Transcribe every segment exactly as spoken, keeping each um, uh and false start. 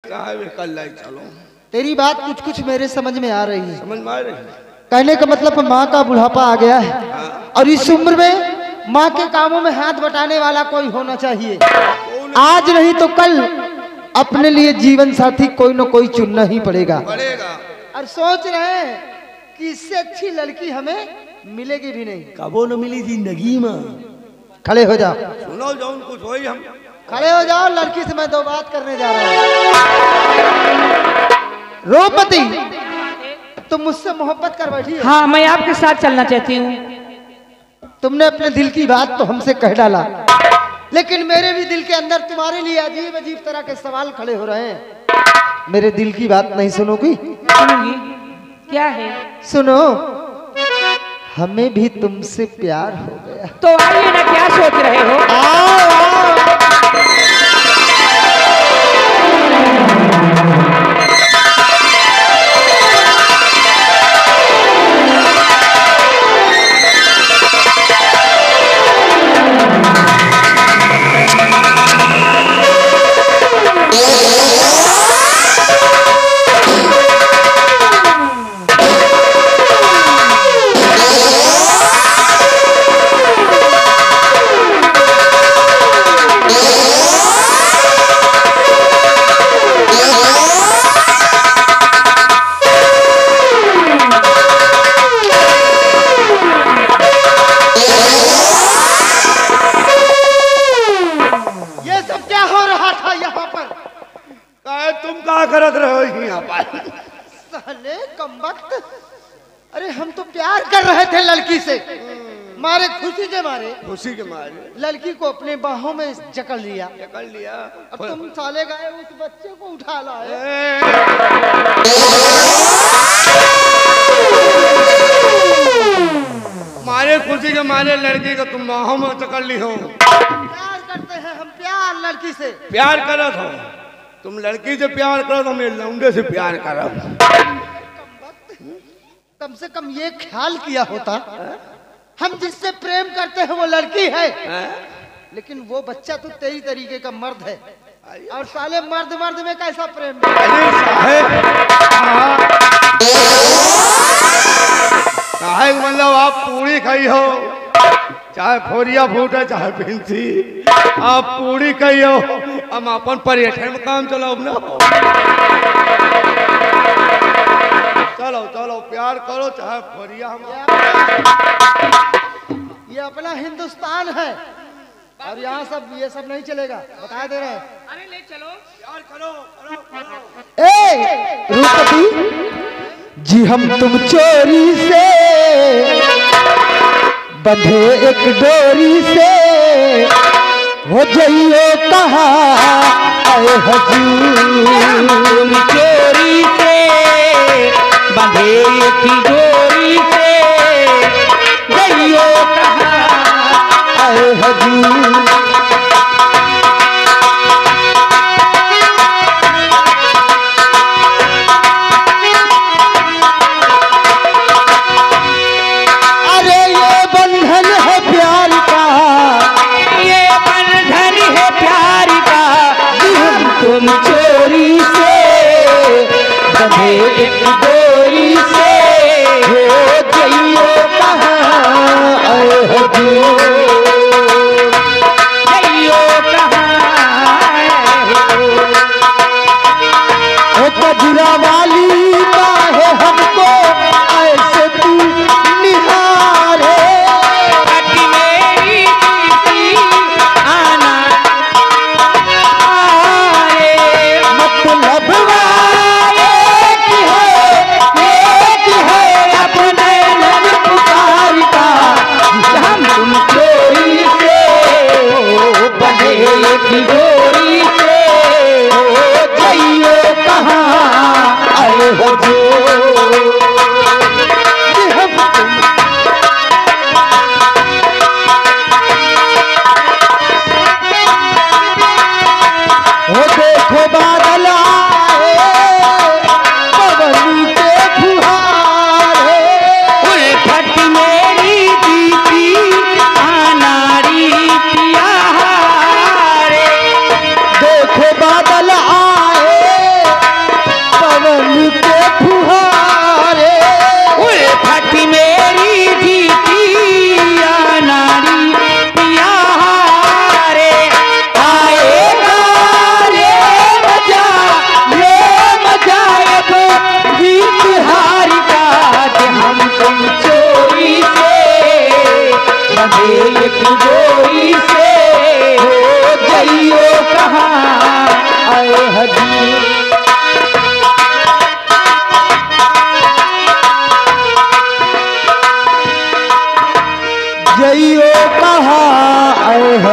कल लाई चलो। तेरी बात कुछ कुछ मेरे समझ में आ रही है। समझ में आ रही है। कहने का मतलब माँ का बुढ़ापा आ गया है। हाँ। और इस उम्र में माँ के कामों में हाथ बटाने वाला कोई होना चाहिए। आज नहीं तो कल अपने लिए जीवन साथी कोई न कोई चुनना ही पड़ेगा पड़ेगा। और सोच रहे हैं कि इससे अच्छी लड़की हमें मिलेगी भी नहीं। कबो न मिली जिंदगी में। खड़े हो जाओ। सुनो जो कुछ हो हम खड़े हो जाओ। लड़की से मैं दो बात करने जा रहा हूँ। रोपती, तुम मुझसे मोहब्बत कर बैठी हो। हाँ, मैं आपके साथ चलना चाहती हूँ। तुमने अपने दिल की बात तो हमसे कह डाला, लेकिन मेरे भी दिल के अंदर तुम्हारे लिए अजीब अजीब तरह के सवाल खड़े हो रहे हैं। मेरे दिल की बात नहीं सुनोगी? सुनूंगी। क्या है? सुनो, हमें भी तुमसे प्यार हो गया। तो आइए ना, क्या सोच रहे हो? आओ, आओ। करत रहो यहाँ पर। साले कमबख्त, अरे हम तो प्यार कर रहे थे लड़की से, मारे खुशी के मारे खुशी के मारे लड़की को अपने बाहों में जकड़ लिया जकड़ लिया और तुम साले गए उस बच्चे को उठा लाए। मारे खुशी के मारे लड़की को तुम बाहों में जकड़ ली हो। प्यार करते हैं हम, प्यार लड़की से प्यार करत हो तुम। लड़की से प्यार करो तो मैं लौंडे से प्यार करो। कम से कम ये ख्याल किया होता हम जिससे प्रेम करते हैं वो लड़की है, लेकिन वो बच्चा तो तेरी तरीके का मर्द है। और साले मर्द मर्द में कैसा प्रेम? काहे मतलब आप पूरी खाई हो, चाहे फोरिया फूटे चाहे पिंसी, आप पूरी खाई हो। हम अपन पर्यटन में काम चलाओ ना। चलो चलो प्यार करो चाहे फोरिया। हम ये अपना हिंदुस्तान है और यहाँ सब ये सब नहीं चलेगा, बता दे रहे हैं। अरे ले चलो, प्यार करो करो करो। ए रूपती जी, हम तुम चोरी से बंधे एक डोरी से हो जाइयो कहा आए हजूर। तुम चोरी से बंधे एक डोरी से जाइयो कहा आए हजूर। तुम चोरी से बंधे एक डोरी से हो जाइयो कहाँ आए हजूर। जाइयो कहाँ ओ कजरा वाली काहे हमको ऐसे तू निहारे। मेरी आना मतलब एक है, एक है अपने नैन पुकार का। हम तुमको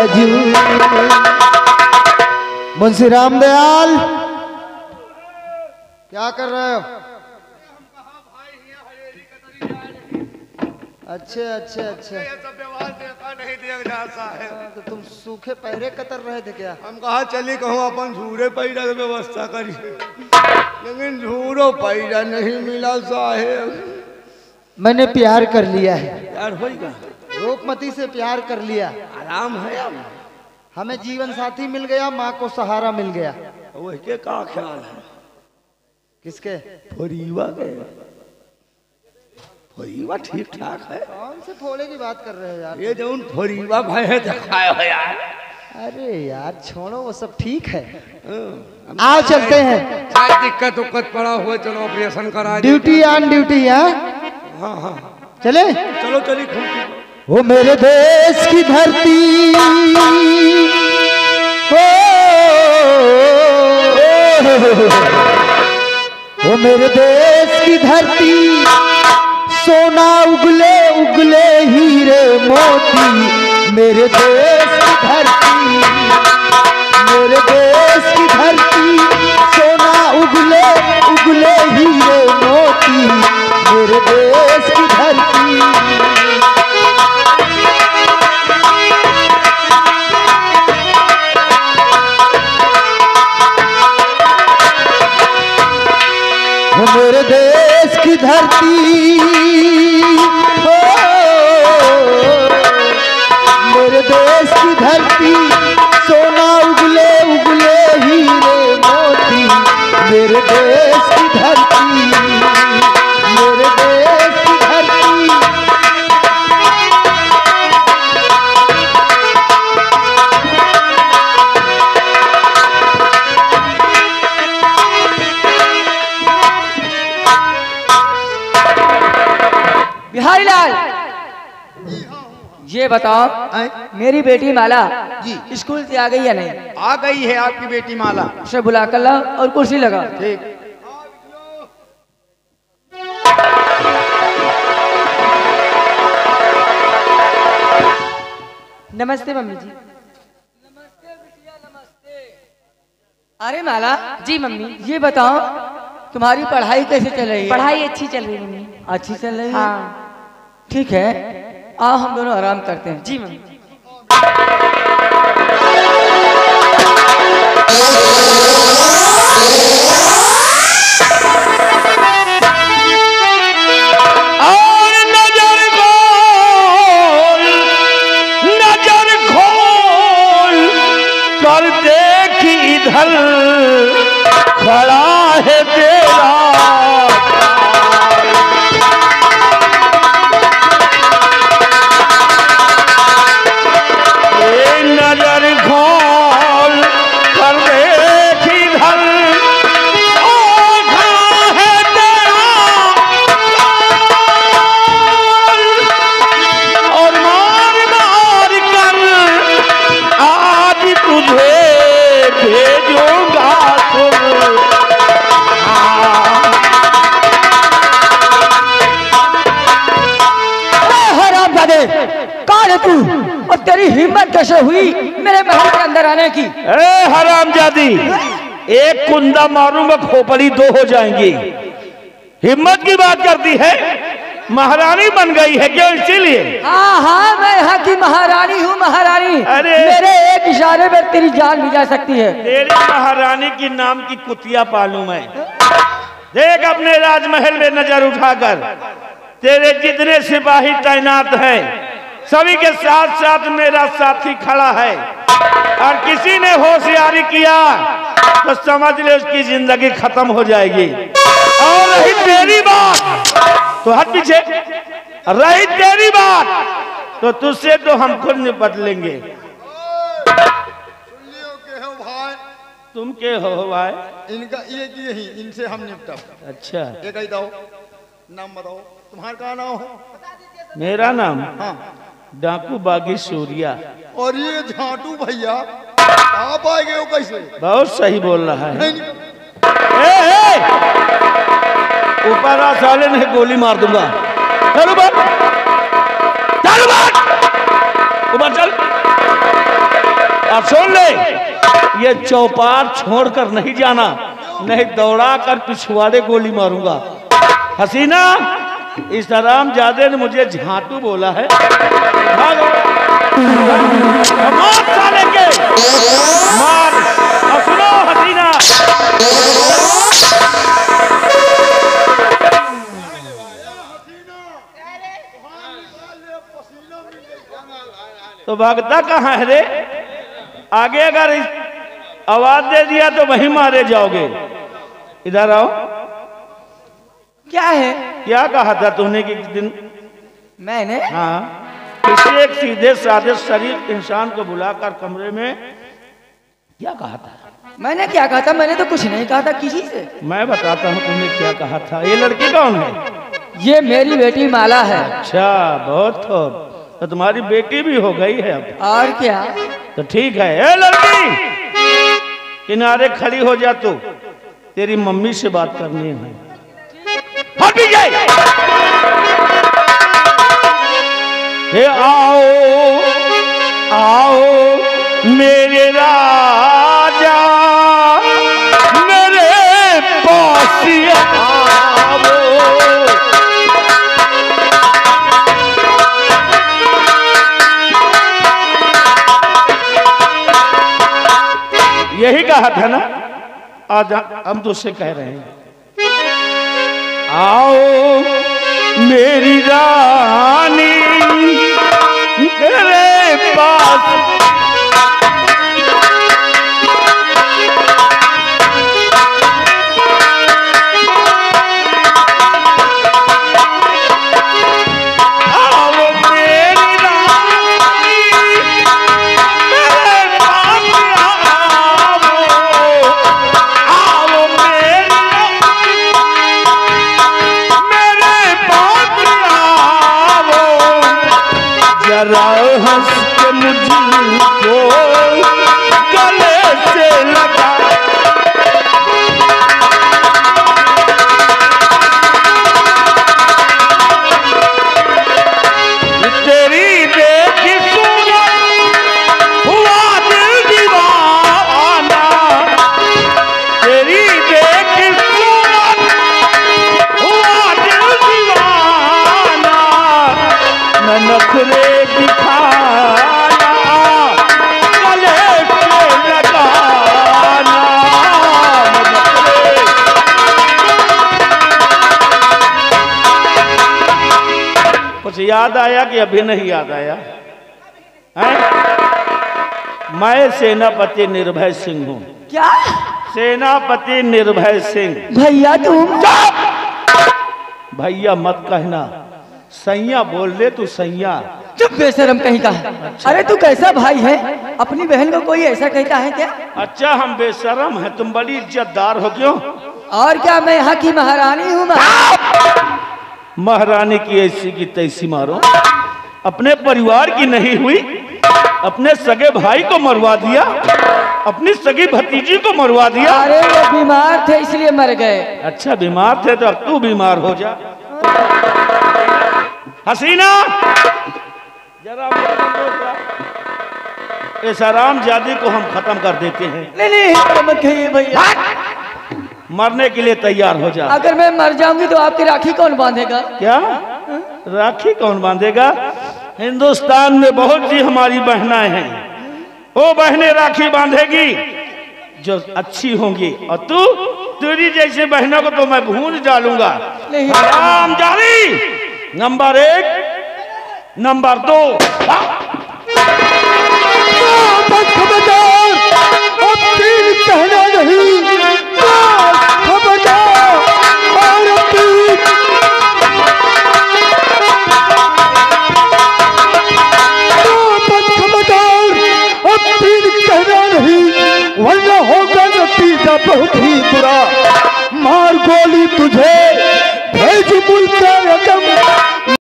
हजूर। मुंशी रामदयाल क्या कर रहे हो? अच्छे अच्छे अच्छे। ये सब व्यवहार देखा नहीं देख जाता है। तो तुम सूखे पहरे कतर रहे थे क्या? हम कहा चली कहूँ अपन झूरे पैदा की व्यवस्था करिए, लेकिन झूरो पैदा नहीं मिला साहेब। मैंने प्यार कर लिया है, यार होगा रूपमती से प्यार कर लिया। आराम है अब, हमें जीवन साथी मिल गया, माँ को सहारा मिल गया। वही के का ख्याल है? किसके? फरीवा के। फरीवा ठीक ठाक है। कौन से फोड़े की बात कर रहे हो यार? ये जो उन फरीवा भाई है दिखाया है यार। अरे यार छोड़ो, वो सब ठीक है। आओ चलते हैं। शायद दिक्कत उक्कत पड़ा हुआ, चलो ऑपरेशन करा। ड्यूटी ऑन ड्यूटी है। हाँ हाँ चले चलो चली खूब। वो मेरे देश की धरती हो, वो मेरे देश की धरती, सोना उगले उगले हीरे मोती, मेरे देश की धरती, मेरे देश की धरती, सोना उगले उगले हीरे मोती, मेरे देश की धरती। वो मेरे देश की धरती हो, मेरे देश की धरती, सोना उगले उगले हीरे मोती, मेरे देश की धरती, मेरे देश की धरती। बिहारी लाल, ये बताओ मेरी बेटी माला जी स्कूल से आ गई या नहीं? आ गई है आपकी बेटी माला। उसे बुला कर ला और कुर्सी लगा। ठीक। नमस्ते मम्मी जी। नमस्ते बिटिया, नमस्ते। अरे माला जी मम्मी, ये बताओ तुम्हारी पढ़ाई कैसे चल रही है? पढ़ाई अच्छी चल रही है मम्मी। अच्छी चल रही है? हाँ ठीक है, आओ हम दोनों आराम करते हैं। जी मम्मी। और नजर खोल, नजर खोल कर देख इधर खड़ा है तेरा ये नजर खोल कर देख इधर और खड़ा है तेरा और मार मार कर आज तुझे भेजूंगा सुन। हराम जादे, कौन है तू और तेरी हिम्मत कैसे हुई मेरे महल के अंदर आने की? ए हरामजादी, एक कुंदा मारूंगा खोपड़ी दो हो जाएंगी। हिम्मत की बात करती है? महारानी बन गई है क्यों? इसीलिए? हाँ हाँ, मैं यहाँ की महारानी हूँ, महारानी। अरे! मेरे एक इशारे में तेरी जान भी जा सकती है। तेरी महारानी की नाम की कुतिया पालू मैं। देख अपने राजमहल में नजर उठाकर, तेरे जितने सिपाही तैनात हैं सभी के साथ साथ मेरा साथी खड़ा है, और किसी ने होशियारी किया तो समझ ले उसकी जिंदगी खत्म हो जाएगी। और रही तेरी बात तो हट पीछे, रही तेरी बात तो तुझसे तो हम खुद निपट लेंगे। के हो भाई, तुम के हो भाई? इनका ये की यही, इनसे हम निपटा। अच्छा, ये कही दो, नाम बताओ, तुम्हारा क्या नाम हो? मेरा नाम हाँ। डाकू बागी सूर्या। और ये झाटू भैया आप आ गए हो कैसे? बहुत सही बोल रहा है। नहीं, ए, ए! ऊपर आ साले, नहीं गोली मार दूंगा। चल ऊपर, चल ऊपर, ऊपर चल। और सुन ले, ये चौपार छोड़कर नहीं जाना, नहीं दौड़ा कर पिछवाड़े गोली मारूंगा। हसीना, इस आराम जादे ने मुझे झांटू बोला है। मार साले के, मार। और सुनो हसीना, तो भागता कहाँ है रे? आगे अगर आवाज दे दिया तो वहीं मारे जाओगे। इधर आओ। क्या है? क्या कहा था तूने कि दिन? मैंने? हाँ, किसी एक सीधे साधे शरीफ इंसान को बुलाकर कमरे में क्या कहा था? मैंने क्या कहा था? मैंने तो कुछ नहीं कहा था किसी से। मैं बताता हूँ तूने क्या कहा था। ये लड़की कौन है? ये मेरी बेटी माला है। अच्छा, बहुत खूब। तो तुम्हारी बेटी भी हो गई है अब। और क्या? तो ठीक है। ए लड़की, किनारे खड़ी हो जा, तू तेरी मम्मी से बात करनी है। हट जाए। हे आओ आओ मेरे राजा, मेरे पास आओ। यही कहा था ना, आज हम तुझसे कह रहे हैं, आओ मेरी रानी मेरे पास। हंस के मुझको गले से लगा, तेरी देखी सूरत हुआ दिल दीवाना, तेरी देखी सूरत हुआ दिल दीवाना, मैं नखरे याद आया कि अभी नहीं याद आया है? मैं सेनापति निर्भय सिंह हूँ। क्या? सेनापति निर्भय सिंह। भैया तुम? भैया मत कहना, सैया बोल ले तू, सैया। चुप बेशरम कहीं का। अच्छा। अरे तू कैसा भाई है? अपनी बहन को कोई ऐसा कहता है क्या? अच्छा, हम बेशरम हैं, तुम बड़ी इज्जतदार हो क्यों? और क्या, मैं यहाँ की महारानी हूँ। महारानी की ऐसी की तैसी मारो, अपने परिवार की नहीं हुई, अपने सगे भाई को मरवा दिया, अपनी सगी भतीजी को मरवा दिया। अरे वो बीमार थे इसलिए मर गए। अच्छा, बीमार थे तो अब तू बीमार हो जा। हसीना, जरा इस आराम जादी को हम खत्म कर देते हैं। नहीं नहीं मत कहिए भैया, मरने के लिए तैयार हो जा। अगर मैं मर जाऊंगी तो आपकी राखी कौन बांधेगा? क्या राखी कौन बांधेगा? हिंदुस्तान में बहुत सी हमारी बहनाएं हैं, वो बहनें राखी बांधेगी जो अच्छी होंगी, और तू तेरी जैसे बहनों को तो मैं भून डालूंगा। आराम जारी, नंबर एक, नंबर दो। कहना नहीं, वरना होगा नतीजा बहुत ही बुरा। मार गोली तुझे